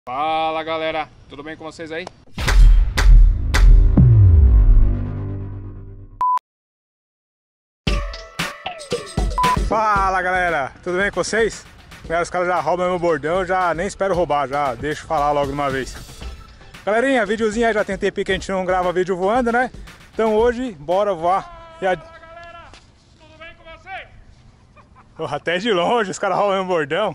Fala galera, tudo bem com vocês aí? Fala galera, tudo bem com vocês? Os caras já roubam meu bordão, já nem espero roubar, já deixo falar logo de uma vez. Galerinha, videozinho aí, já tem um tempinho que a gente não grava vídeo voando, né? Então hoje, bora voar. Tudo bem com vocês? Até de longe, os caras roubam meu bordão.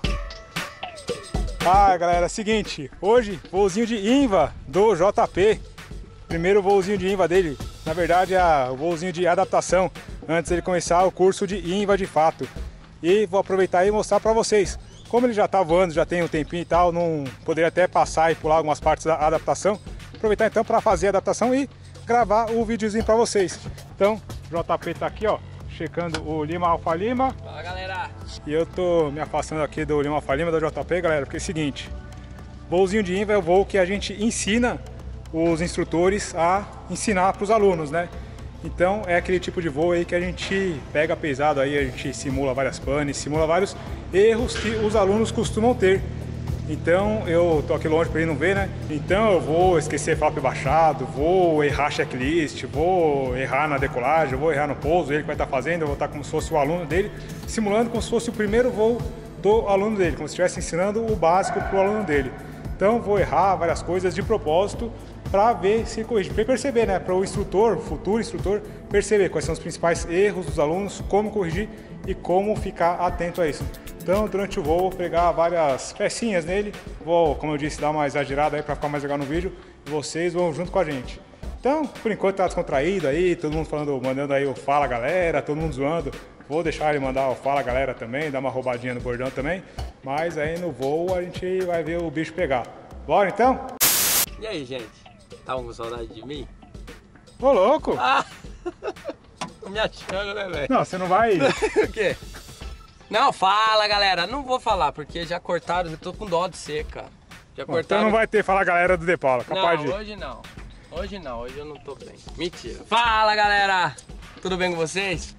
Ah galera, seguinte, hoje voozinho de INVA do JP. Primeiro voozinho de INVA dele, na verdade é o voozinho de adaptação, antes ele começar o curso de INVA de fato. E vou aproveitar e mostrar pra vocês. Como ele já tá voando, já tem um tempinho e tal, não poderia até passar e pular algumas partes da adaptação. Aproveitar então para fazer a adaptação e gravar o videozinho pra vocês. Então, o JP tá aqui, ó, checando o Lima Alfa Lima. Fala galera! E eu tô me afastando aqui do Lima Alfa Lima, da JP, galera, porque é o seguinte, voozinho de INVA é o voo que a gente ensina os instrutores a ensinar para os alunos, né? Então é aquele tipo de voo aí que a gente pega pesado aí, a gente simula várias panes, simula vários erros que os alunos costumam ter. Então eu tô aqui longe para ele não ver, né? Então eu vou esquecer flap baixado, vou errar checklist, vou errar na decolagem, vou errar no pouso, ele que vai estar fazendo, eu vou estar como se fosse o aluno dele, simulando como se fosse o primeiro voo do aluno dele, como se estivesse ensinando o básico para o aluno dele. Então vou errar várias coisas de propósito para ver se corrige, para perceber, né? Para o instrutor, o futuro instrutor, perceber quais são os principais erros dos alunos, como corrigir e como ficar atento a isso. Então, durante o voo, vou pegar várias pecinhas nele, vou, como eu disse, dar uma exagerada aí para ficar mais legal no vídeo, e vocês vão junto com a gente. Então, por enquanto tá descontraído aí, todo mundo falando, mandando aí o fala galera, todo mundo zoando. Vou deixar ele mandar o fala galera também, dar uma roubadinha no bordão também, mas aí no voo a gente vai ver o bicho pegar. Bora então? E aí, gente? Tá com saudade de mim? Ô louco! Ah! Tô me achando, né, velho? Não, você não vai... O quê? Não, fala, galera. Não vou falar, porque já cortaram, eu tô com dó de ser, cara. Já Bom, cortaram... então não vai ter fala galera do De Paula, capaz de... Não, hoje não. Hoje não, hoje eu não tô bem. Mentira. Fala, galera! Tudo bem com vocês?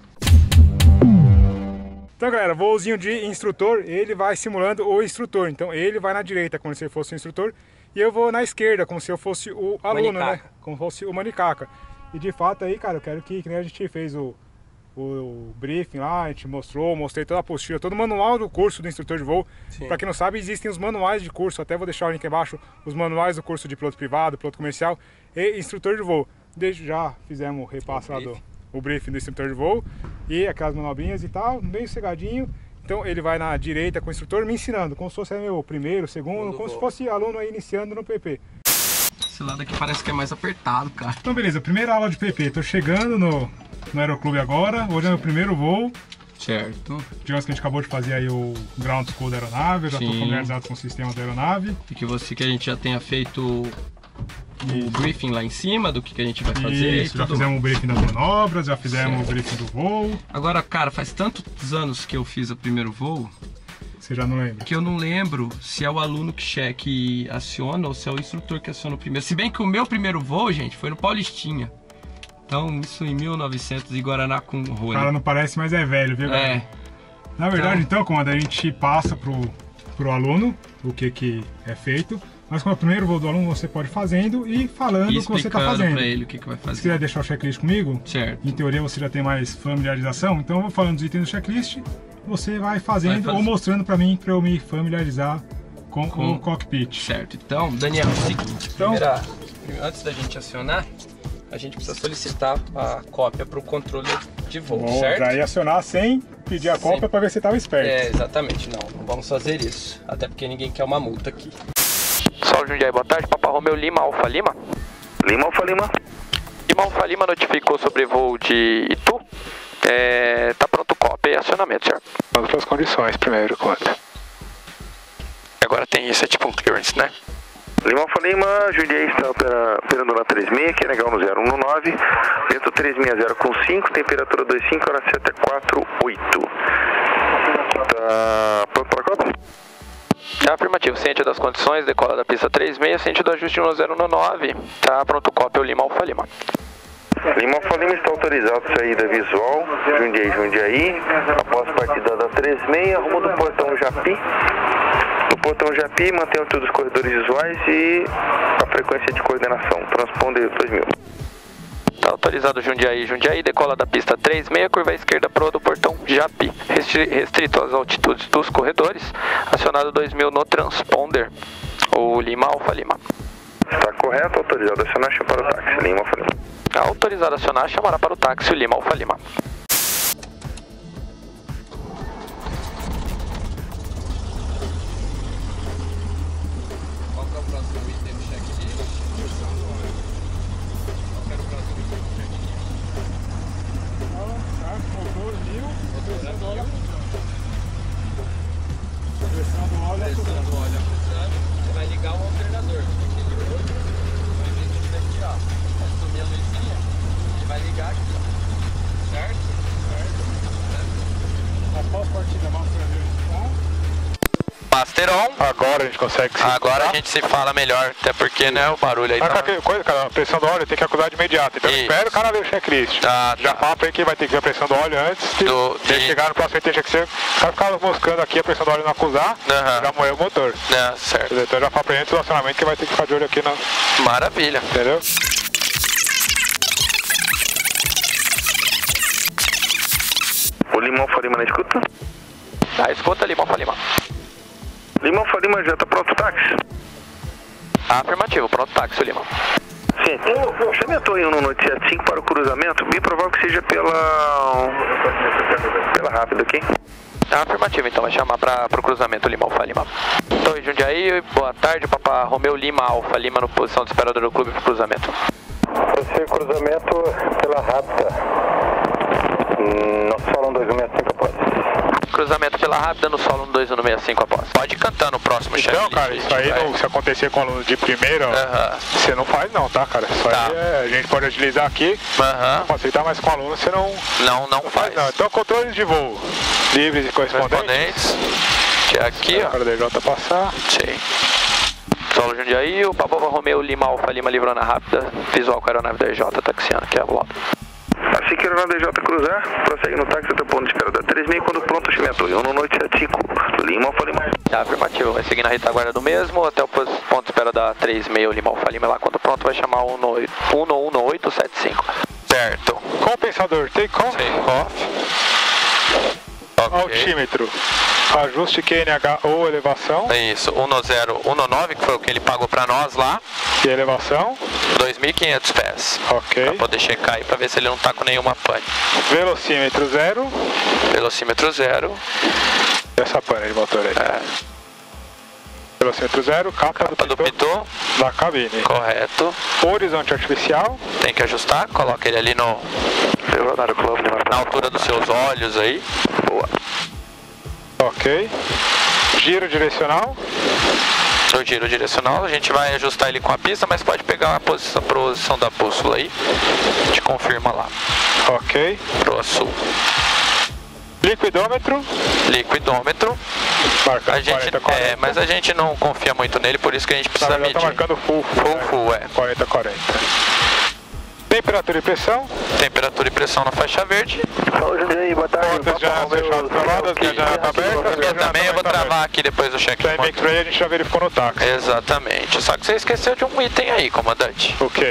Então, galera, voozinho de instrutor, ele vai simulando o instrutor. Então, ele vai na direita, como se ele fosse o instrutor, e eu vou na esquerda, como se eu fosse o aluno, Manicaca. né? Como se fosse o manicaca. E de fato aí, cara, eu quero que nem a gente fez o briefing lá, a gente mostrei toda a apostila, todo o manual do curso do instrutor de voo. Para quem não sabe, existem os manuais de curso, até vou deixar o link aí embaixo, os manuais do curso de piloto privado, piloto comercial e instrutor de voo. Já fizemos o repasse lá o briefing do instrutor de voo e aquelas manobrinhas e tal, bem sossegadinho. Então ele vai na direita com o instrutor me ensinando, como se fosse meu primeiro, segundo, como se fosse aluno aí iniciando no PP. Esse lado aqui parece que é mais apertado, cara. Então beleza, primeira aula de PP, tô chegando no Aeroclube agora, hoje é meu primeiro voo. Certo. Digamos que a gente acabou de fazer aí o ground school da aeronave, eu já estou familiarizado com o sistema da aeronave. E que a gente já tenha feito o briefing lá em cima do que a gente vai fazer. Isso, já fizemos o briefing das manobras, já fizemos o briefing do voo. Agora, cara, faz tantos anos que eu fiz o primeiro voo, você já não lembra? que eu não lembro se é o aluno que aciona ou se é o instrutor que aciona o primeiro. Se bem que o meu primeiro voo, gente, foi no Paulistinha. Então, isso em 1900 e Guaraná com O rolha. cara não parece, mas é velho, viu? É. Na verdade, então, quando a gente passa pro aluno o que é feito, mas como é o primeiro voo do aluno, você pode ir fazendo e falando o que você está fazendo. Pra ele o que vai fazer. Se quiser deixar o checklist comigo, Certo. em teoria você já tem mais familiarização, então eu vou falando dos itens do checklist, você vai fazendo ou mostrando para mim, para eu me familiarizar com o cockpit. Certo. Então, Daniel, é o seguinte, antes da gente acionar, a gente precisa solicitar a cópia para o controle de voo, certo? Já ia acionar sem pedir a cópia para ver se você estava esperto. É, exatamente, não vamos fazer isso, até porque ninguém quer uma multa aqui. Sol Jundiaí, boa tarde, Papa Romeu Lima Alfa Lima. Lima Alfa Lima. Lima Alfa Lima notificou sobre voo de Itu. Tá pronto cópia e acionamento, certo? Vamos para as condições primeiro, quanto? Agora tem isso, é tipo um clearance, né? Lima Alfa Lima, Jundiaí está operando na 36, que é legal no 019, vento 360 com 5, temperatura 25, hora certa 48. Tá pronto para a cópia? Tá afirmativo, ciente das condições, decola da pista 36, ciente do ajuste 1019, tá pronto cópia, o Lima Alfa Lima. Lima Alfa Lima está autorizado saída visual, Jundiaí, após partida da 36, rumo do portão Japi. No portão JAPI, mantenham todos os corredores visuais e a frequência de coordenação. Transponder 2000. Tá autorizado Jundiaí. Jundiaí decola da pista 36, curva à esquerda proa do portão JAPI. Restrito às altitudes dos corredores. Acionado 2000 no transponder. O Lima Alfa Lima. Está correto, autorizado acionar, chama para o táxi, Lima Alfa Lima. Autorizado acionar, chamará para o táxi o Lima Alfa Lima. Você vai ligar o alternador. Assumir a luzinha, ele vai ligar aqui. Certo? Após partida, Master on. agora a gente consegue se Agora a gente se fala melhor, até porque, né, o barulho aí Mas tá... qualquer coisa, cara, a pressão do óleo tem que acusar de imediato. Então Isso. espera o cara ler o checklist. Tá, Já tá. fala pra ele que vai ter que ver a pressão do óleo antes de chegar no próximo item. Que o cara ficar moscando aqui, a pressão do óleo não acusar, Aham. já morreu o motor. É, certo. Então já fala pra ele antes do acionamento que vai ter que ficar de olho aqui, Maravilha. entendeu? O Lima Alfa Lima na escuta. Tá, escuta Lima Alfa Lima. Lima Alfa Lima já está pronto o táxi? Afirmativo, pronto táxi, Lima. Sim. Chame a torre 195 para o cruzamento, bem provável que seja pela rápida aqui. Afirmativo, então vai chamar para o cruzamento Lima Alfa Lima. Torre Jundiaí, boa tarde, Papa Romeu Lima Alfa Lima no posição de esperador do clube para o cruzamento. Esse cruzamento pela rápida. No solo 12165 após. Cruzamento pela rápida no solo 12165 após. Pode cantar no próximo chefe. Então, cara, isso aí, se acontecer com aluno de primeira, você não faz não, tá, cara? Isso Tá. aí a gente pode agilizar aqui, facilitar, mas com aluno você não faz. não. Então, controles de voo livres e correspondentes. Que é aqui, ó. Para o DJ passar. Sim. Solo Jundiaí, o Papa Romeu Lima Alfa Lima livrando a rápida. Visual com a aeronave da RJ taxiando aqui a volta. Assim que a aeronave da DJ cruzar, prossegue no táxi até o ponto de espera da 36, quando pronto, chame a torre 195 Lima Alfa Lima. Afirmativo, vai seguir na retaguarda do mesmo até o ponto de espera da 36 Lima Alfa Lima. Lá quando pronto vai chamar 11875. Certo. Compensador, take off. Take off. Okay. Altímetro. Ajuste QNH ou elevação. Isso, 1019, que foi o que ele pagou pra nós lá. E elevação. 2.500 pés. Ok. Pra poder checar aí, pra ver se ele não tá com nenhuma pane. Velocímetro 0. Velocímetro 0. Essa pane de motor aí. Velocímetro 0, capa do pitô da cabine. Correto. Horizonte artificial. Tem que ajustar, coloca ele ali na altura dos seus olhos aí. Boa. Ok. Giro direcional. O giro direcional, a gente vai ajustar ele com a pista, mas pode pegar a posição da bússola aí. A gente confirma lá. Ok. Pro sul. Liquidômetro. Liquidômetro. Marcando a gente, 40-40. mas a gente não confia muito nele, por isso que a gente precisa medir. Tá marcando full, é. 40-40. Temperatura e pressão. Temperatura e pressão na faixa verde. Jundiaí, boa tarde. Portas já fechadas, travadas, janela aberta. Também eu vou travar aqui depois do check. Time X-Ray a gente já verificou no táxi. Exatamente. Só que você esqueceu de um item aí, comandante. O quê?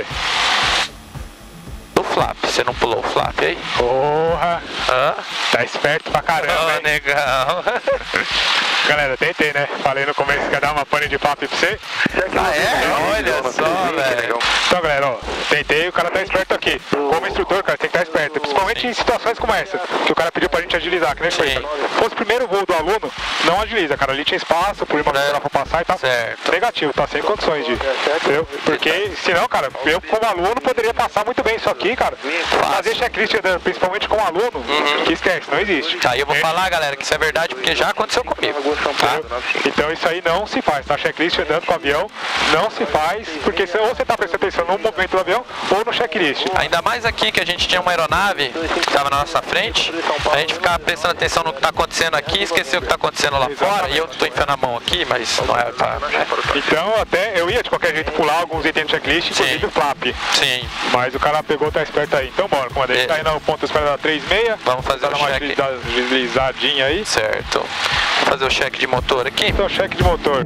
Do flap. Você não pulou o flap aí? Porra! Hã? Tá esperto pra caramba, hein? Negão. Galera, eu tentei, né? Falei no começo que ia dar uma pane de papo pra você. Olha só, velho. Então, galera, ó, tentei, o cara tá esperto aqui. Como instrutor, cara, tem que estar esperto. Principalmente em situações como essa, que o cara pediu pra gente agilizar, que nem foi. Se fosse o primeiro voo do aluno, não agiliza, cara. Ali tinha espaço, por uma pra passar e tá negativo, tá sem condições de. Entendeu? Porque senão, cara, eu como aluno poderia passar muito bem isso aqui, cara. Fazer checklist, principalmente como aluno, que esquece, não existe. Aí eu vou falar, galera, que isso é verdade, porque já aconteceu comigo. Tá? Então isso aí não se faz, tá? Checklist andando com o avião não se faz, porque ou você está prestando atenção no movimento do avião ou no checklist. Ainda mais aqui que a gente tinha uma aeronave que estava na nossa frente, a gente ficava prestando atenção no que está acontecendo aqui e esqueceu o que está acontecendo lá fora, e eu estou enfiando a mão aqui, mas não é pra... Então até eu ia de qualquer jeito pular alguns itens do checklist, inclusive o flap. Sim. Mas o cara pegou, tá esperto aí. Então bora, comandante, a gente tá aí no ponto de espera da 36. Vamos fazer tá o uma check. deslizadinha aí. Certo. Vamos fazer o cheque de motor aqui. Então, cheque de motor.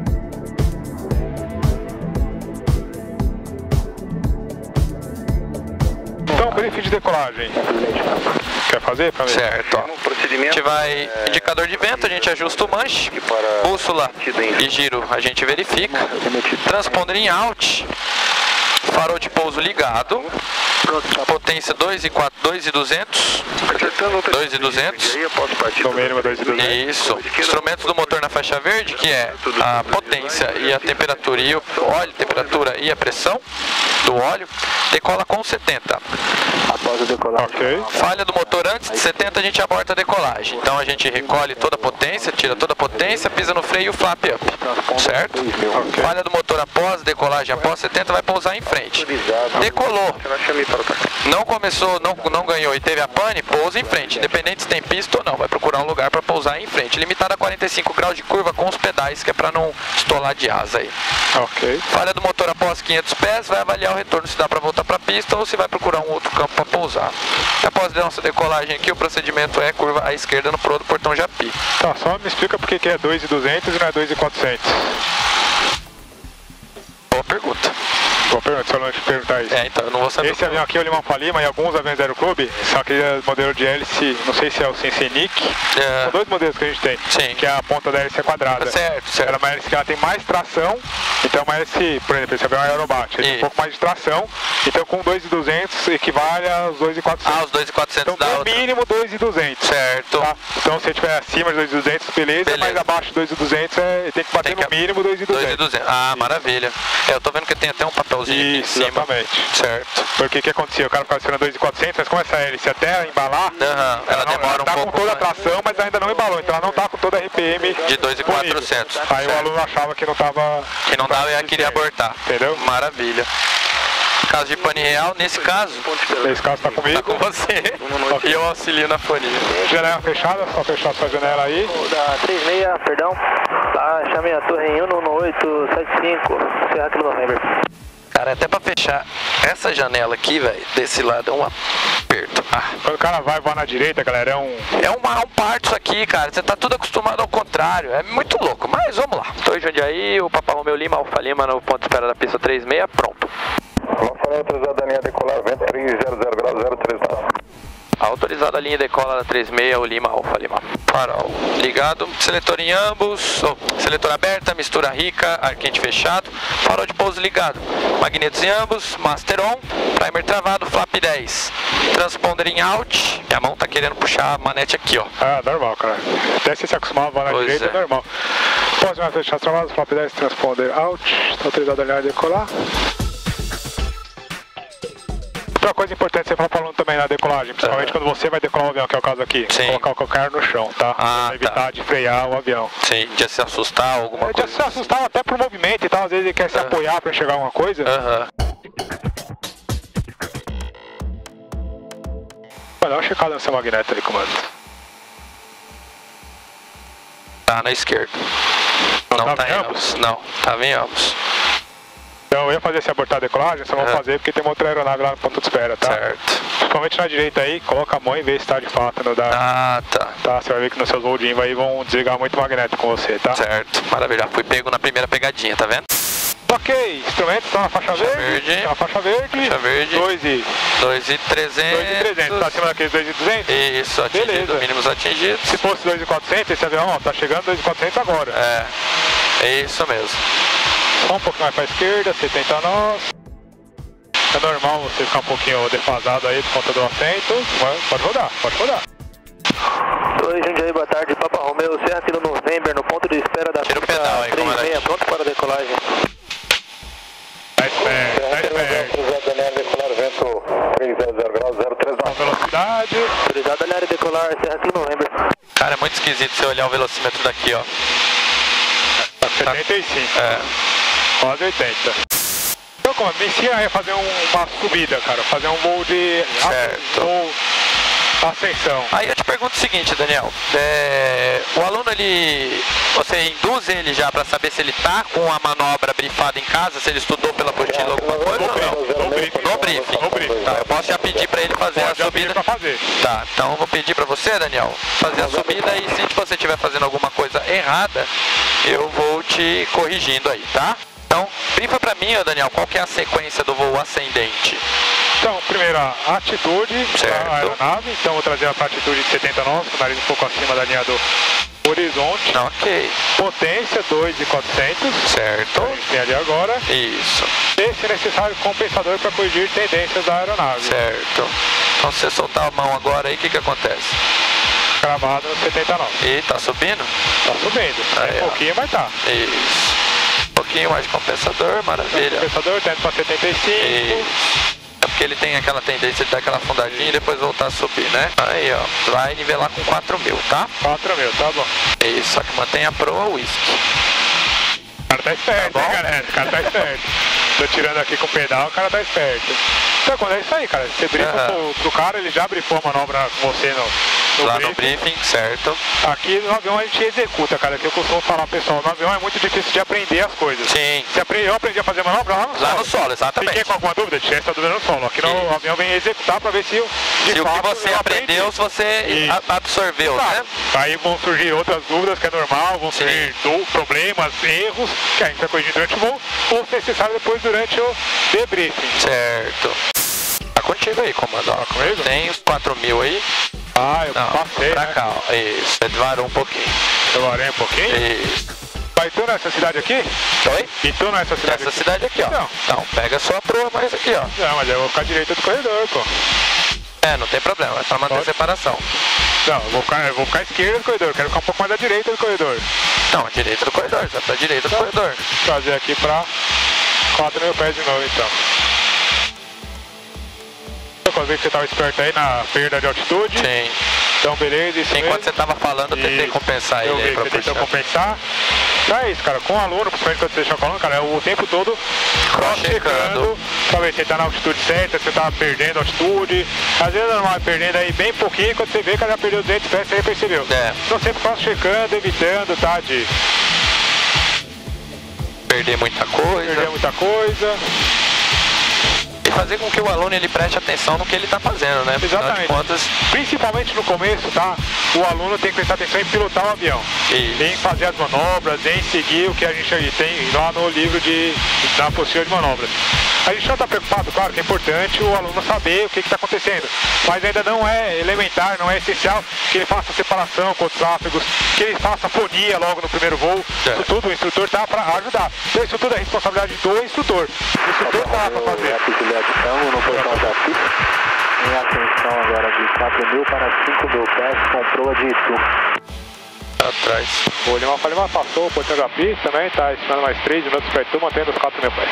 Então, briefing de decolagem. Quer fazer pra mim? Certo, ó. A gente vai, indicador de vento, a gente ajusta o manche, bússola e giro a gente verifica, transponder em out, farol de pouso ligado, potência 2,200, 2,200, No mínimo 2,200. isso, instrumentos do motor na faixa verde, que é a potência e a temperatura e o óleo, temperatura e a pressão do óleo, decola com 70. Após a decolagem. Ok. Falha do motor antes de 70, a gente aborta a decolagem. Então a gente recolhe toda a potência, tira toda a potência, pisa no freio e o flap up. Certo? Ok. Falha do motor após decolagem, após 70, vai pousar em frente. Decolou, não começou, não ganhou e teve a pane, pousa em frente. Independente se tem pista ou não, vai procurar um lugar para pousar em frente. Limitado a 45 graus de curva com os pedais, que é para não estolar de asa aí. Ok. Falha do motor após 500 pés, vai avaliar o retorno se dá para voltar para a pista ou se vai procurar um outro campo para pousar. Após a nossa decolagem aqui, o procedimento é curva à esquerda no proa do portão Japi. Tá, só me explica por que é 2,200 e não é 2,400. Boa pergunta. Boa pergunta, só não te perguntar isso. Então eu não vou saber. Esse avião aqui é o Lima Lima e alguns aviões da Aeroclube são aquele modelo de hélice, não sei se é o Sensenic. São dois modelos que a gente tem. Sim. Que é a ponta da hélice quadrada. Certo, certo. Ela é uma hélice que ela tem mais tração, então é uma hélice, por exemplo, esse avião é um Aerobat, ele tem um pouco mais de tração, então com 2,200 equivale aos 2,400. Ah, os 2,400 então, da no outra. mínimo 2,200. Certo. Tá? Então se estiver acima de 2,200, beleza, mas abaixo de 2,200 tem que bater no mínimo 2,200. 2,200. Ah, maravilha. Eu tô vendo que tem até um papelzinho aqui em cima. Exatamente. Certo. Porque o que acontecia? O cara ficava esperando 2,400, mas como essa hélice até embalar, Ela demora tá um pouco com toda a mais. tração, mas ainda não embalou, então ela não tá com toda a RPM De 2,400. Aí o aluno achava que não tava... Que não dava e ela queria abortar. Entendeu? Maravilha. Caso de pane real, nesse caso, Nesse caso tá comigo. tá com você. E eu auxilio na fonia. Janela fechada, só fechar sua janela aí. Da 36, perdão. Tá, chamei a torre em 11875, Serra Kilo November. Cara, até pra fechar essa janela aqui, velho, desse lado é um aperto. Quando o cara vai voar na direita, galera, é um... É um parto isso aqui, cara. Você tá tudo acostumado ao contrário. É muito louco, mas vamos lá. Tô em Jundiaí, o Papa Romeu Lima, Alfa Lima, no ponto de espera da pista 36, pronto. Alfa autorizada a linha decolar, vento 300 graus 039. Autorizada a linha decola da 36, o Lima, Alfa Lima. Farol ligado, seletor em ambos, seletor aberta, mistura rica, ar quente fechado, farol de pouso ligado, magnetos em ambos, master on, primer travado, flap 10, transponder em out, minha mão tá querendo puxar a manete aqui, ó. Ah, normal, cara. Até se acostumar a voar na Pois direita, é normal. Pode mais fechar as travadas, flap 10, transponder out, tá autorizado a linha decolar. Outra coisa importante você falar para o aluno também na decolagem, principalmente quando você vai decolar o avião, que é o caso aqui, Sim. colocar o calcanhar no chão, tá? Pra evitar de frear o avião. Sim, de se assustar alguma De coisa. se assustar até pro movimento e tal, às vezes ele quer se apoiar para enxergar alguma coisa. Vai dar uma checada no seu magneto ali, comando. Tá na esquerda. Não tava tá em em ambos? ambos. Não, tava em ambos. Então eu ia fazer esse abortar a decolagem, só vou fazer porque tem uma outra aeronave lá no ponto de espera, tá? Certo. Principalmente na direita aí, coloca a mão e vê se tá de fato no da... Ah, tá. Tá, você vai ver que nos seus voos aí vão desligar muito o magneto com você, tá? Certo. Maravilha. Fui pego na primeira pegadinha, tá vendo? Ok, instrumentos estão na faixa verde. Na faixa verde. Faixa verde. 2,300. 2.300. Tá acima daqueles 2,200? Isso, atingido. Beleza. Mínimos atingidos. Se fosse 2,400, esse avião, ó, tá chegando 2,400 agora. É isso mesmo. Só um pouco mais pra esquerda, 70 nós. É normal você ficar um pouquinho defasado aí por conta do assento, mas pode rodar, pode rodar. Oi, Jundiaí, boa tarde. Papa Romeu, Serra Kilo November, no ponto de espera da Tira o pista pedal aí, 36, pronto para a decolagem. Tá esperto, tá esperto. Autorizada a linha decolar, vento 300 graus 039. Velocidade. Autorizada a linha decolar, Serra Kilo November. Cara, é muito esquisito você olhar o velocímetro daqui, ó. Tá 75. Quase 80. Então, como? Me ensina aí a fazer uma subida, cara. Fazer um voo de... Certo. Voo ascensão. Aí eu te pergunto o seguinte, Daniel. O aluno, você induz ele já para saber se ele tá com a manobra brifada em casa, se ele estudou pela apostila alguma coisa ou não? No briefing. No briefing. Tá, eu posso já pedir para ele fazer a subida. Pra fazer. Tá, então eu vou pedir para você, Daniel, fazer a subida e se você estiver fazendo alguma coisa errada, eu vou te corrigindo aí, tá? Então, brifa para mim, Daniel, qual que é a sequência do voo ascendente? Então, primeiro a atitude da aeronave, então vou trazer para a atitude de 70 nós, o nariz um pouco acima da linha do horizonte. Ok. Potência 2.400. Certo. A gente tem ali agora. Isso. E, se necessário, compensador para corrigir tendências da aeronave. Certo. Então, se você soltar a mão agora aí, o que acontece? Cravado no 79. E tá subindo? Tá subindo. Aí, Um pouquinho, mas tá. Isso. Um pouquinho mais de compensador, maravilha. Compensador, tento para 75. Isso. É porque ele tem aquela tendência de dar aquela fundadinha e depois voltar a subir, né? Aí, ó, vai nivelar com 4.000, tá? 4.000, tá bom. Isso, só que mantém a proa whisky. O cara tá esperto, Tá hein, bom? galera? O cara tá esperto. Tô tirando aqui com o pedal, o cara tá esperto. Então, quando é isso aí, cara. Você brifa pro cara, ele já brifou a manobra com você no Lá briefing. no briefing, certo? Aqui no avião a gente executa, cara. Que eu costumo falar, pessoal, no avião é muito difícil de aprender as coisas. Sim. Eu aprendi a fazer manobra lá no solo. Lá no solo, exatamente. Fiquei com alguma dúvida? Tira essa dúvida no solo. Aqui no avião vem executar pra ver se de Se o fato que você eu aprendeu, aprendi. se você absorveu, Claro. né? Aí vão surgir outras dúvidas, que é normal, vão surgir problemas, erros, que a gente vai corrigir durante o voo, ou se necessário depois durante o debriefing. Certo. Tá contigo aí, comando. Tá comigo? Tem os 4.000 aí? Ah, eu Não, passei, pra né? cá, ó. Isso, você varou um pouquinho. Eu varei um pouquinho. Isso. Vai tu nessa cidade aqui? Oi? E tu nessa cidade Essa aqui? cidade aqui, ó. Não. Então, pega a sua proa mais aqui, ó. Não, mas eu vou ficar à direita do corredor, pô. Não tem problema, é pra manter a separação. Não, eu vou ficar à esquerda do corredor, quero ficar um pouco mais à direita do corredor. Não, a direita do corredor, você vai pra direita do corredor. Vou trazer aqui pra 4.000 pés de novo, então. Eu vi que você estava esperto aí na perda de altitude. Sim. Então, beleza, isso Enquanto mesmo. você tava falando, eu tentei compensar Eu ele aí vi pra que você tentou puxar. compensar. Então é isso, cara. Com o aluno, principalmente quando você deixa com o aluno, cara, é o tempo todo cross-checando pra ver se você tá na altitude certa, se você tá perdendo altitude. Às vezes é normal perdendo aí bem pouquinho, quando você vê que ela já perdeu 200 pés, você já percebeu. É. Então sempre cross-checando, evitando, tá? De Perder muita coisa. perder muita coisa. E fazer com que o aluno ele preste atenção no que ele tá fazendo, né? Afinal Exatamente. de contas, Principalmente no começo, tá? O aluno tem que prestar atenção em pilotar o avião. Isso. Em fazer as manobras, em seguir o que a gente tem lá no livro da apostila de manobras. A gente não está preocupado, claro que é importante o aluno saber o que está acontecendo, mas ainda não é elementar, não é essencial que ele faça separação com os tráfegos, que ele faça fonia logo no primeiro voo. Isso tudo o instrutor está para ajudar. Então isso tudo é responsabilidade do instrutor. O instrutor está lá para fazer. Estamos no portão da FIP, em atenção agora de 4.000 para 5.000 pés, com proa de Itu. atrás. O Lima Falima passou o portão da pista também, está esperando mais 3 minutos para Itu, mantendo os 4.000 pés.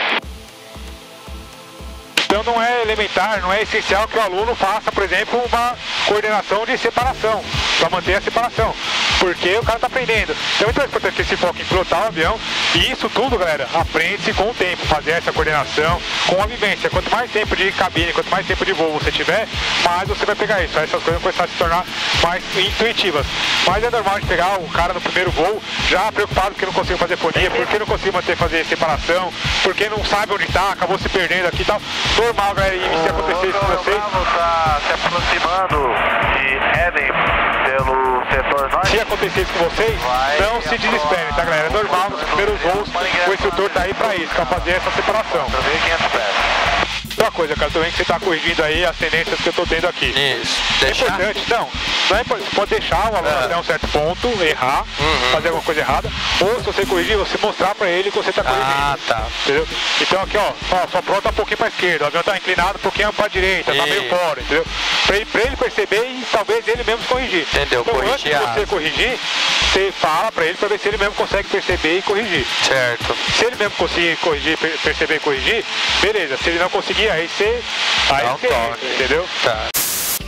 Então não é elementar, não é essencial que o aluno faça, por exemplo, uma coordenação de separação, para manter a separação, porque o cara está aprendendo. Então é muito importante que ele se foque em pilotar o avião, e isso tudo, galera, aprende-se com o tempo, fazer essa coordenação com a vivência. Quanto mais tempo de cabine, quanto mais tempo de voo você tiver, mais você vai pegar isso. Aí essas coisas vão começar a se tornar mais intuitivas. Mas é normal de pegar o cara no primeiro voo, já preocupado porque não conseguiu fazer fonia, porque não conseguiu fazer separação, porque não sabe onde está, acabou se perdendo aqui e tal. Normal, galera, e se acontecer isso com vocês. Está se aproximando de Eden pelo setor norte. Se acontecer isso com vocês, não se desesperem, tá, galera? É normal, nos primeiros voos, o instrutor tá aí pra isso, pra fazer essa separação. 500 pés. Outra coisa, cara, também que você tá corrigindo aí as tendências que eu tô tendo aqui. Isso. É Deixar. importante, não é importante, você pode deixar o aluno até um certo ponto, errar, fazer alguma coisa errada, ou se você corrigir, você mostrar pra ele que você tá corrigindo. Ah, tá. Entendeu? Então aqui, ó, sua proa tá um pouquinho pra esquerda, o avião tá inclinado um pouquinho pra direita, tá meio fora, entendeu? Pra ele perceber e talvez ele mesmo corrigir. Entendeu? Então antes de Corrigir você corrigir, você fala pra ele pra ver se ele mesmo consegue perceber e corrigir. Certo. Se ele mesmo conseguir corrigir, perceber e corrigir, beleza. Se ele não conseguir, aí você Dá um entra, toque. entendeu? Tá.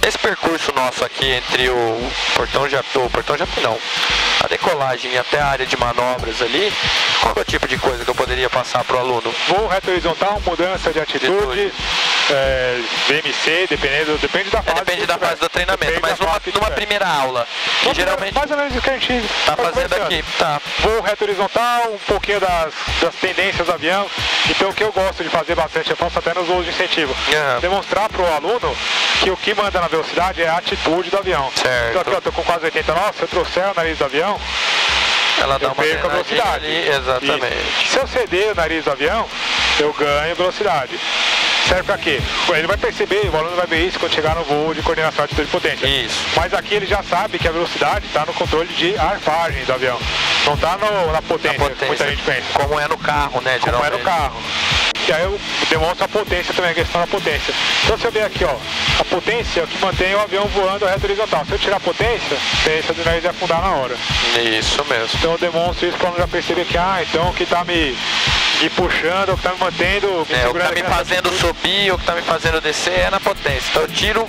Esse percurso nosso aqui entre o portão Japi não, a decolagem até a área de manobras ali, qual é o tipo de coisa que eu poderia passar para o aluno? Voo reto horizontal, mudança de atitude, VMC, depende da fase. Depende da fase do treinamento, mas numa primeira aula, que geralmente mais ou menos o que a gente tá fazendo aqui, tá. Voo reto horizontal, um pouquinho das tendências do avião. Então o que eu gosto de fazer bastante, eu faço até nos voos de incentivo, demonstrar para o aluno que o que manda na velocidade é a atitude do avião. Certo. Então aqui eu tô com quase 80 nós, se eu trouxer o nariz do avião, ela dá eu uma perco a velocidade. Ali, exatamente. E se eu ceder o nariz do avião, eu ganho velocidade. Serve para quê? Ele vai perceber, o aluno vai ver isso quando chegar no voo de coordenação de atitude e potência. Isso. Mas aqui ele já sabe que a velocidade está no controle de arfagem do avião. Não está na potência, que muita gente pensa. Como é no carro, né? Como é no carro. E aí eu demonstro a potência também, a questão da potência. Então se eu ver aqui, ó, a potência é o que mantém o avião voando reto horizontal. Se eu tirar a potência do nariz vai afundar na hora. Isso mesmo. Então eu demonstro isso para o aluno já perceber que, então o que está me puxando, o que está me mantendo, o que está me fazendo subir, o que está me fazendo descer é na potência. Então eu tiro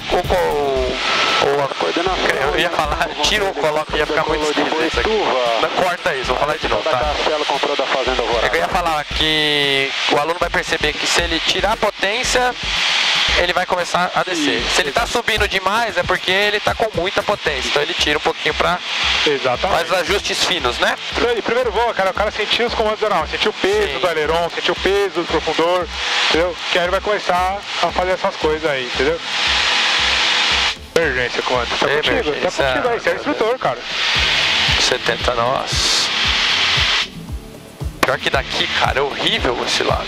eu ia falar, tiro ou coloco, ia ficar muito esquisito isso aqui. Não corta isso, vou falar de novo, tá? Eu ia falar que o aluno vai perceber que se ele tirar a potência, ele vai começar a descer. Se ele está subindo demais, é porque ele está com muita potência. Então ele tira um pouquinho para faz os ajustes finos, né? Em primeiro voo, cara, o cara sentiu os comandos aeronáuticos, sentiu o peso do aileron, sentiu o peso do profundor, entendeu? Que aí ele vai começar a fazer essas coisas aí, entendeu? Emergência, comando. Tá contigo aí, você é instrutor, cara. 70 nós. Pior que daqui, cara, é horrível esse lado.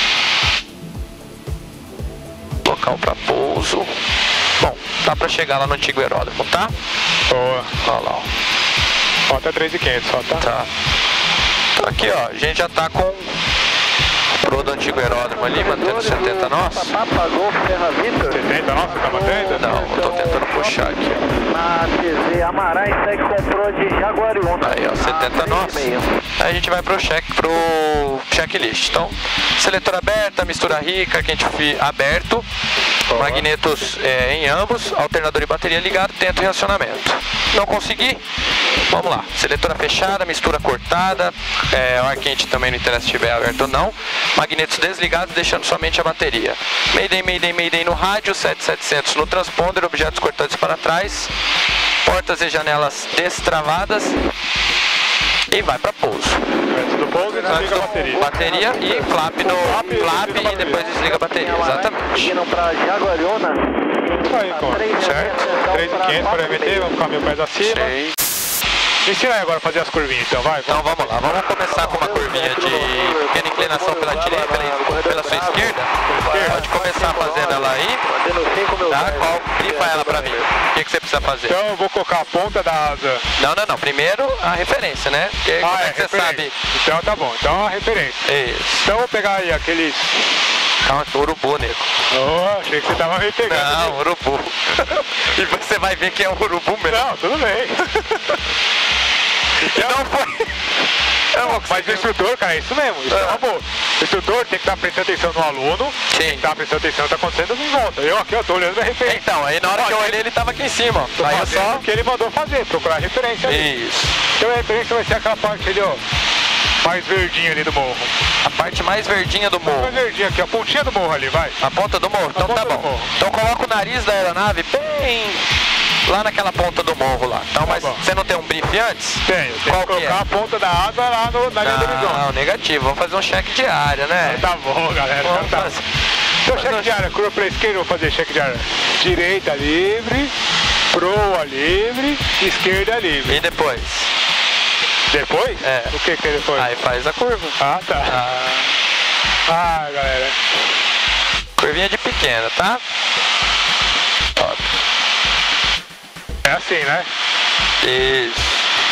Local para pouso. Bom, dá para chegar lá no antigo aeródromo, tá? Boa. Olha lá, ó. Falta 3.500 só, tá? Tá. Então aqui, ó, a gente já tá com pro do antigo aeródromo ali, mantendo 70 nós. Apagou Serra Vitor. 70 nós, você tá mantendo? Não, eu tô tentando puxar aqui. Na TZ Amarais segue comprou de Jaguariúna. Aí, ó, 70 nós. Aí a gente vai pro checklist. Então, seletor aberta, mistura rica, quente aberto, magnetos em ambos, alternador e bateria ligado, dentro e reacionamento. Não consegui? Vamos lá. Seletora fechada, mistura cortada, ar quente também não interessa se estiver aberto ou não. Magnetos desligados, deixando somente a bateria. Mayday, Mayday, Mayday no rádio, 7700 no transponder, objetos cortantes para trás, portas e janelas destravadas e vai para pouso. Antes do pouso, desliga a bateria. Bateria e flap e depois desliga a bateria, exatamente. Seguindo para Jaguariúna. Aí, certo? 3.500 para MT, vamos ficar meio pés acima. Sei. Ensina aí agora a fazer as curvinhas, então, vai. Então vamos lá, vamos começar com uma curvinha de pequena inclinação pela direita, pela sua esquerda. Pode começar fazendo ela aí, tá? Grifa ela pra mim. O que você precisa fazer? Então eu vou colocar a ponta da asa. Não. Primeiro a referência, né? Porque como é que você sabe? Então tá bom, então a referência. Isso. Então eu vou pegar aí aqueles... Calma, urubu, nego. Oh, achei que você tava me pegando. Não, urubu. E você vai ver que é um urubu mesmo. Não, tudo bem. Então foi... Mas o instrutor, cara, é isso mesmo, isso é uma boa. O instrutor tem que estar prestando atenção no aluno, tem que estar prestando atenção no que está acontecendo em volta. Eu aqui, eu tô olhando a referência. Então, aí na hora que eu olhei, ele tava aqui em cima. Aí eu só o que ele mandou fazer, procurar a referência ali. Isso. Então a referência vai ser aquela parte ali, ó, mais verdinha ali do morro. A parte mais verdinha do morro. Mais verdinha aqui, a pontinha do morro ali, vai. A ponta do morro? Então tá bom. Então coloca o nariz da aeronave bem lá naquela ponta do morro lá. Então, mas você não tem um brief antes? Tenho que colocar a ponta da asa lá na linha do horizonte. Não, negativo. Vamos fazer um cheque de área, né? Tá bom, galera. Então cheque de área, curva pra esquerda, vou fazer cheque de área. Direita livre, proa livre, esquerda livre. E depois? Depois? É. O que é depois? Aí faz a curva. Ah, tá. Ah, galera. Curvinha de pequena, tá? Top. É assim, né? Isso.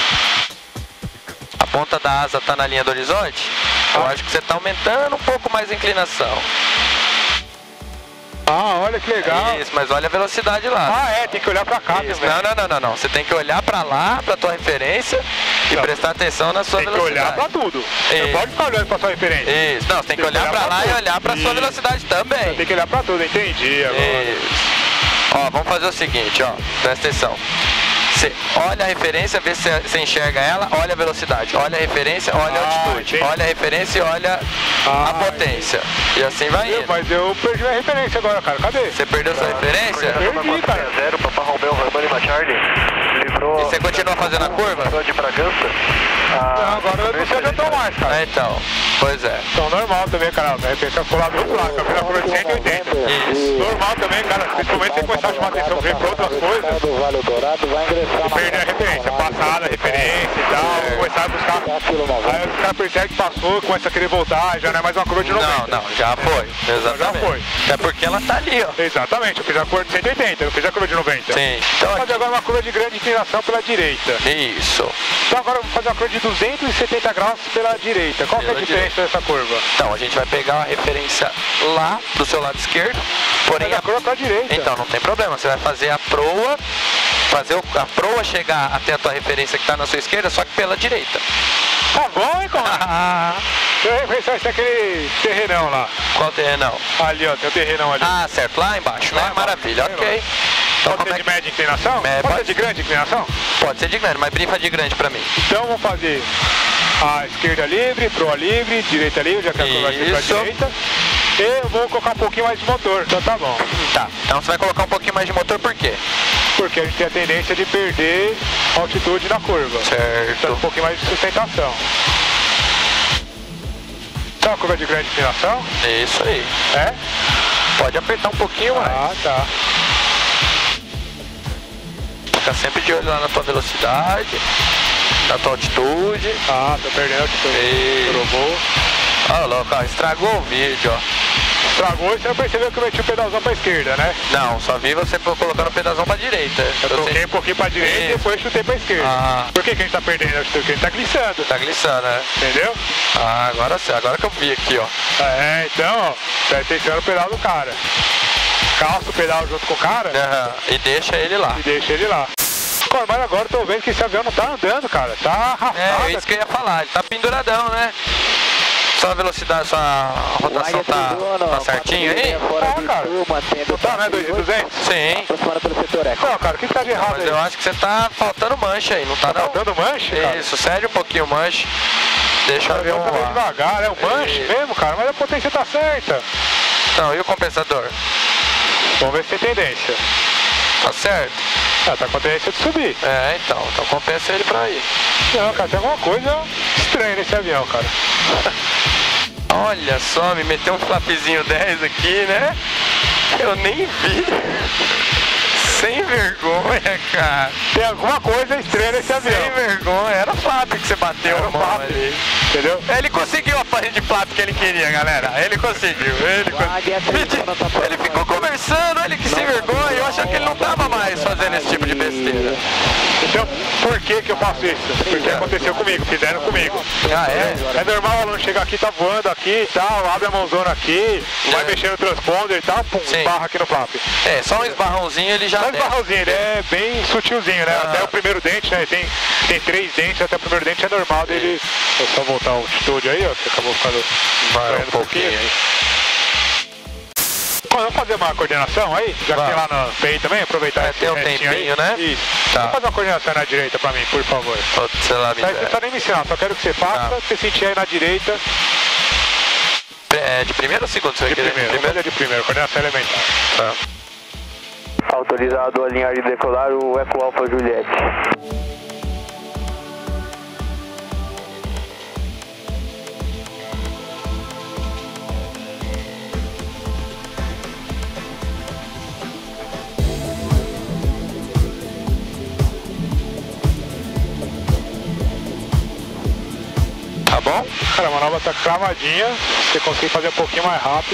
A ponta da asa tá na linha do horizonte? Eu acho que você tá aumentando um pouco mais a inclinação. Ah, olha que legal. Isso, mas olha a velocidade lá. Ah, tem que olhar pra cá Isso. também. Não. Você tem que olhar pra lá, pra tua referência e prestar atenção na sua velocidade. Tem que olhar pra tudo. Você não pode ficar olhando pra sua referência. Isso. Não, você tem que olhar pra lá e olhar pra sua velocidade também. Tem que olhar pra tudo, entendi agora. Isso. Ó, vamos fazer o seguinte, ó. Presta atenção. Você olha a referência, vê se você enxerga ela, olha a velocidade. Olha a referência, olha a altitude. Entendi. Olha a referência e olha a potência. E assim vai indo. Mas eu perdi a referência agora, cara. Cadê? Você perdeu sua referência? Perdi, cara. 0, Papa Romeo, Romeo Lima Charlie. Livrou. E você continua fazendo a curva? De Bragança. Não, agora eu não sei onde eu tô mais, cara. Então, pois é. Então normal também, cara. De repente eu ficou lá do outro lado, eu fiz a curva de 180. Isso. Normal também, cara. Principalmente se começar a chamar atenção, ver pra outras coisas. Do Vale Dourado vai ingressar E perder a referência, passada, a referência e tal, começar a buscar. Aí os caras percebem que passou, começa a querer voltar, já não é mais uma curva de 90. Não, já foi. Exatamente. Já foi. É porque ela tá ali, ó. Exatamente, eu fiz a curva de 180, eu fiz a curva de 90. Sim. Vou Então fazer aqui. agora uma curva de grande inclinação pela direita. Isso. Então agora eu vou fazer uma curva de 270 graus pela direita. Qual que é a Pela diferença dessa curva? Então, a gente vai pegar a referência lá do seu lado esquerdo, porém Fazer a curva pela direita. Então, não tem problema, você vai fazer a proa, a proa chegar até a tua referência que está na sua esquerda, só que pela direita. Tá bom, hein, comadre? Deixa eu referenciar esse aquele terrenão lá. Qual terrenão? Ali, ó, tem um terrenão ali. Ah, certo, lá embaixo, né? Lá embaixo, Maravilha, lá ok. Então, Pode como ser é de que... média inclinação? É, Pode pode ser de grande inclinação? Pode ser de grande, mas brifa de grande pra mim. Então vamos fazer a esquerda livre, proa livre, direita livre, já que a curva vai ser pra Isso. direita. E eu vou colocar um pouquinho mais de motor, então tá bom. Tá, então você vai colocar um pouquinho mais de motor, por quê? Porque a gente tem a tendência de perder altitude na curva. Então Certo. um pouquinho mais de sustentação. Então a curva de grande inclinação, Isso aí. é? Pode apertar um pouquinho mais. Ah, tá. Fica sempre de olho lá na tua velocidade, na tua altitude. Ah, tô perdendo altitude. E... Trocou. Olha lá, cara, estragou o vídeo, ó. Estragou e você não percebeu que eu meti o pedalzão pra esquerda, né? Não, só vi você colocando o pedazão pra direita. Eu troquei um pouquinho pra direita e Isso. depois chutei pra esquerda. Ah. Por que a gente tá perdendo altitude? Porque a gente tá glissando, Tá glissando, né? entendeu? Ah, agora sim, agora que eu vi aqui, ó. É, então, ó, presta atenção no pedal do cara. Calça o pedal junto com o cara Aham, e deixa ele lá. e deixa ele lá. Pô, mas agora eu tô vendo que esse avião não tá andando, cara. Tá arrastado. É, isso que eu ia falar, ele tá penduradão, né? Sua velocidade, sua rotação tá certinho aí? Ah, cara. Não tá, né? 2.200? Sim. Aproximando pelo setor eco. Não, cara, o que tá de errado Mas aí? eu acho que você tá faltando mancha aí, não tá Tá não? dando manche, cara? Isso, cede um pouquinho o manche. Deixa o Eu avião tô meio voar. devagar, é um manche Isso. mesmo, cara, mas a potência tá certa. Então, e o compensador? Vamos ver se tem tendência. Tá certo? Ah, tá com a tendência de subir. É, então compensa ele pra ir. Não, cara, tem alguma coisa estranha nesse avião, cara. Olha só, me meteu um flapzinho 10 aqui, né? Eu nem vi. Sem vergonha, cara. Tem alguma coisa estranha nesse avião. Sem vergonha. Era o flap que você bateu Era a o mão flap. ali. Entendeu? Ele conseguiu a parede de flap que ele queria, galera. Ele conseguiu. Ele ficou conversando, ele que sem vergonha. Eu achava que ele não tava mais fazendo esse tipo de besteira. Então, por que que eu faço isso? Porque aconteceu comigo, fizeram comigo. Ah, é? É normal o aluno chegar aqui, tá voando aqui e tal, abre a mãozona aqui, vai É. mexendo no transponder e tal, pum, Sim. barra aqui no flap. É, só um esbarrãozinho ele já Mas desce. barrãozinho, ele é bem sutilzinho, né? Ah. Até o primeiro dente, né? Tem 3 dentes, até o primeiro dente é normal dele. Vou só voltar o altitude aí, ó, que acabou ficando Vai doendo um pouquinho aí. Bom, vamos fazer uma coordenação aí, já que Vamos. tem lá no PI também, aproveitar É, esse tem um restinho tempinho, aí. né? Isso. Tá. Vamos fazer uma coordenação na direita pra mim, por favor. Sei lá, me Não precisa nem me ensinar, só quero que você faça, Tá. você sentir aí na direita, É, de primeiro ou segundo? Você vai de querer? primeiro. Vamos fazer de primeiro, coordenação elementar. Tá. Autorizado a alinhar e decolar o Eco Alfa Juliette. Tá bom? Cara, a manobra tá cravadinha, você consegue fazer um pouquinho mais rápido.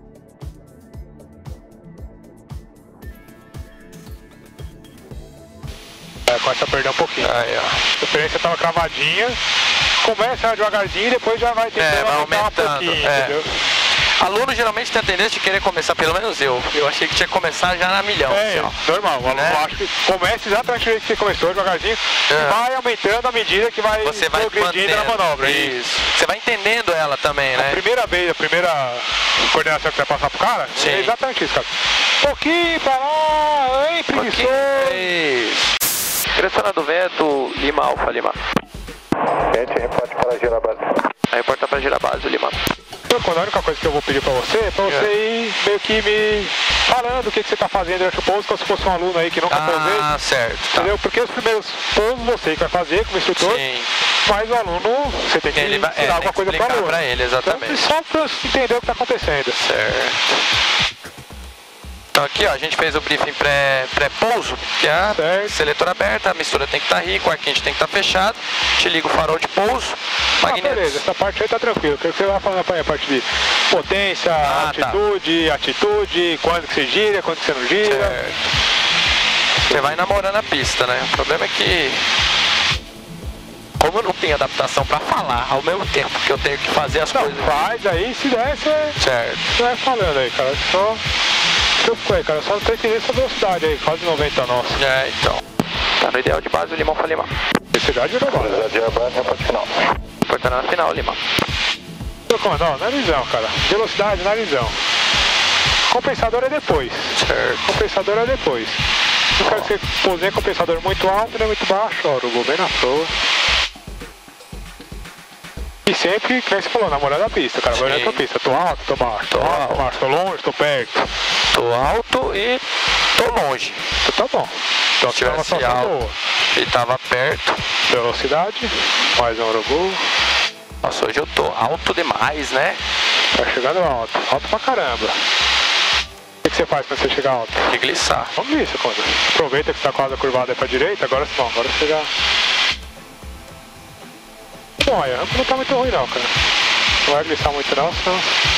Começa a perder um pouquinho. Aí, ó. A referência tava cravadinha, começa devagarzinho e depois já vai tentando vai aumentar um aumentando, pouquinho, é. entendeu? Aluno geralmente tem a tendência de querer começar, pelo menos eu. Eu achei que tinha que começar já na milhão. É, assim, ó. normal, o aluno Né? acho que começa exatamente do jeito que você começou, devagarzinho, É. e vai aumentando à medida que vai Você vai progredindo na mantendo. manobra. Isso. Você vai entendendo ela também, A né? primeira vez, a primeira coordenação que você vai passar pro cara, Sim. é exatamente isso, cara. pouquinho pra lá, hein, preguiçoso. Isso. Direcionando o vento, Lima Alfa, Lima. Gente, reporte para Girabase. Aí reporta pra Girabase, Lima. A única coisa que eu vou pedir pra você é pra você ir meio que me falando o que você tá fazendo durante o pouso, como se fosse um aluno aí que nunca pousei. Ah, certo. Tá. Entendeu? Porque os primeiros pousos você que vai fazer como instrutor, Sim. mas o aluno, você tem que ensinar alguma coisa pro aluno. Pra ele, exatamente. Então, só pra entender o que tá acontecendo. Certo. Então aqui, ó, a gente fez o briefing pré-pouso, que é a seletora aberta, a mistura tem que estar rica, o ar quente tem que estar fechado, te liga o farol de pouso, magnetos. Beleza, essa parte aí tá tranquilo. O que você vai falando pra mim? A parte de potência, altitude, atitude, quando que você gira, quando que você não gira. Certo. Você vai namorando a pista, né? O problema é que, como eu não tenho adaptação pra falar ao mesmo tempo que eu tenho que fazer as coisas... Faz aí, se der, você vai falando aí, cara. Só... Eu aí, cara, só não tô entendendo essa velocidade aí, quase 90 nossa. É, então. Tá no ideal de base, o Limão foi Lima. Velocidade de base. Velocidade de base, reporte final. Portando na final, Lima. Meu comandante, narizão, cara. Velocidade, narizão. Compensador é depois. Certo. Compensador é depois. Não quero que você pousei compensador muito alto, nem muito baixo, ó, o bem na proa. E sempre, que você falou, namorando a pista, cara, vai olhando a pista. Tô alto, tô baixo, tô alto, tô baixo, tô longe, tô perto. Tô alto e tô longe. Então tá bom. Então Se tivesse alto boa. e tava perto. Velocidade, mais um urubu. Nossa, hoje eu tô alto demais, né? Tá chegando alto, alto pra caramba. O que você faz quando você chega alto? Tem que glissar. Vamos isso, quando. Aproveita que você tá quase curvado aí pra direita, agora não, agora você já... Bom, a rampa não tá muito ruim não, cara. Não vai glissar muito não, senão...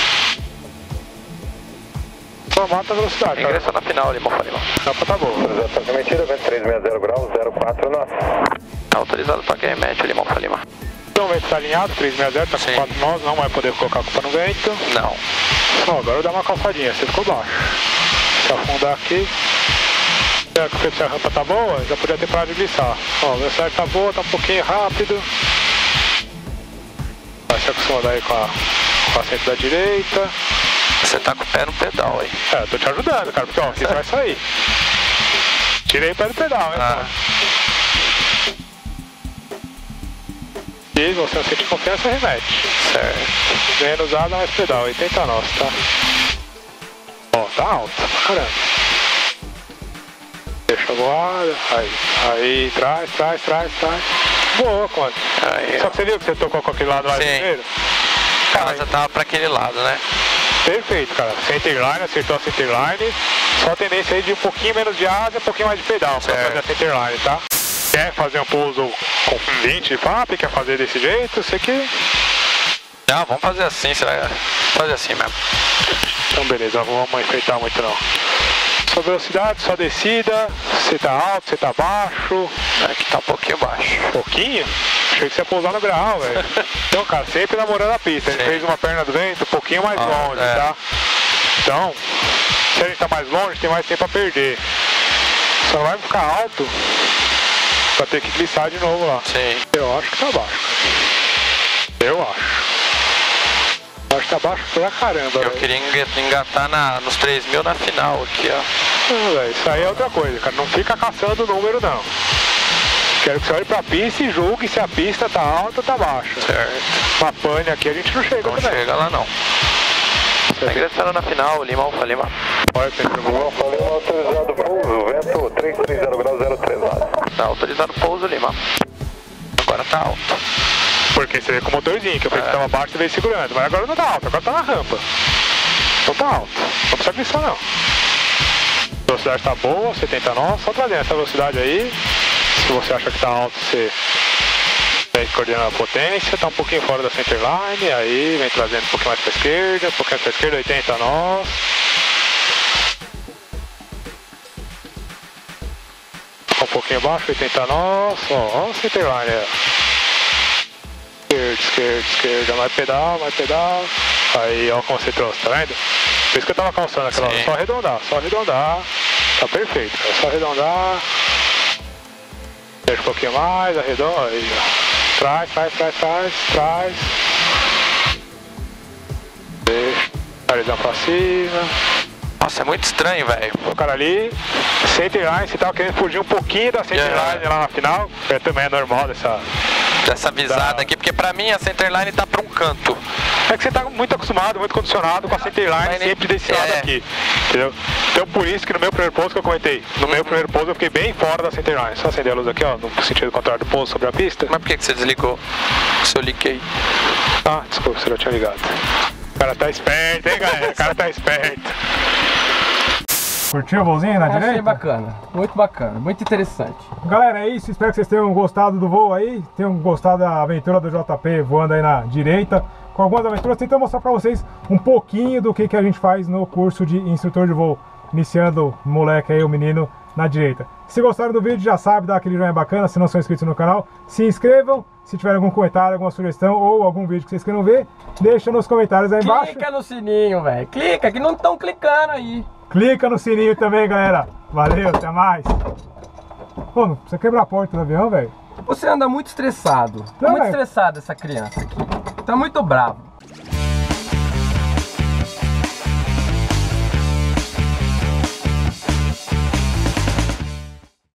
Só mata a velocidade, cara. Ingressou na final, Limão, foi Limão. A rampa tá boa. Exato, mentira, vento 360 graus, 04 nós. Tá autorizado pra quem remete, o Limão, foi Limão. Então o vento tá alinhado, 360, tá com Sim. 4 nós, não vai poder colocar a culpa no vento. Não. Ó, agora eu dar uma calçadinha, você ficou baixo. Se afundar aqui. Já que a rampa tá boa, já podia ter parado de glissar. Ó, a velocidade tá boa, tá um pouquinho rápido. Vai se acostumando aí com a centro da direita. Você tá com o pé no pedal aí. É, eu tô te ajudando, cara, porque ó, você vai sair. Tirei o pé do pedal, hein, cara. E você não sente confiança, remete. Certo. Menos usada, mais pedal, 80 nós, tá? Ó, tá alto, pra caramba. Deixa a voada, aí, traz. Boa, quando. Aí, Só que você viu que você tocou com aquele lado lá primeiro? Ela já tava pra aquele lado, né? Perfeito, cara. Centerline, acertou a centerline. Só a tendência aí de um pouquinho menos de asa e um pouquinho mais de pedal pra fazer a centerline, tá? Quer fazer um pouso com 20 de FAP, quer fazer desse jeito, você que... Não, vamos fazer assim, você vai fazer assim mesmo. Então beleza, não vamos enfeitar muito não. Sua velocidade, sua descida, você tá alto, você tá baixo. Aqui tá um pouquinho baixo. Pouquinho? Achei que você ia pousar no grau, velho. Então, cara, sempre namorando a pista. A gente fez uma perna do vento um pouquinho mais longe, tá? Então, se a gente tá mais longe, tem mais tempo a perder. Só não vai ficar alto pra ter que glissar de novo lá. Sim. Eu acho que tá baixo. Eu acho. Acho que tá baixo pra caramba. Eu queria engatar nos 3.000 na final aqui, ó. Não, isso aí é outra coisa, cara. Não fica caçando o número, não. Quero que você olhe pra pista e julgue se a pista tá alta ou tá baixa. Certo. Uma pane aqui a gente não chega Não também. chega lá, não. Tá ingressando na final, Lima Alfa Lima. Olha, tem que Lima Alfa Lima, autorizado pouso, vento 330 graus, 03 nós. Tá autorizado pouso, Lima. Agora tá alto. Porque você vê com o motorzinho, que eu pensei que tava baixo e veio segurando. Mas agora não tá alto, agora tá na rampa. Não tá alto. Não precisa glissar, não. A velocidade tá boa, 70 nós. Só trazendo essa velocidade aí. Se você acha que tá alto, você vem coordenando a potência. Tá um pouquinho fora da centerline. Aí vem trazendo um pouquinho mais pra esquerda. Um pouquinho mais pra esquerda, 80 nós. Um pouquinho abaixo, 80 nós. Ó a centerline aí, ó. Esquerda, mais pedal. Aí, ó como você trouxe, tá vendo? Por isso que eu tava calçando aquela hora. Só arredondar. Tá perfeito, cara. Só arredondar. Deixa um pouquinho mais, arredonda. Aí, ó. Traz. Deixa. Narizão pra cima. Nossa, é muito estranho, velho. O cara ali, centerline, você tava querendo fugir um pouquinho da centerline lá na final. Também é normal dessa visada aqui, porque pra mim a centerline tá pra um canto. É que você tá muito acostumado, muito condicionado com a centerline sempre desse lado aqui, entendeu? Então por isso que no meu primeiro pouso que eu comentei, no meu primeiro pouso eu fiquei bem fora da centerline. Só acender a luz aqui, ó, no sentido contrário do pouso sobre a pista. Mas por que você desligou? Se eu liguei. Ah, desculpa, você já tinha ligado. O cara tá esperto, hein, galera? O cara tá esperto. Curtiu o voozinho na direita? Achei bacana, muito interessante. Galera, é isso, espero que vocês tenham gostado do voo aí, tenham gostado da aventura do JP voando aí na direita, com algumas aventuras, tentando mostrar pra vocês um pouquinho do que a gente faz no curso de instrutor de voo, iniciando o moleque aí, o menino, na direita. Se gostaram do vídeo, já sabe, dá aquele joinha bacana, se não são inscritos no canal, se inscrevam, se tiver algum comentário, alguma sugestão ou algum vídeo que vocês queiram ver, deixa nos comentários aí embaixo. Clica no sininho, velho, clica, que não estão clicando aí. Clica no sininho também, galera. Valeu, até mais. Pô, não precisa quebrar a porta do avião, velho. Você anda muito estressado. Tá muito estressado essa criança aqui. Tá muito bravo.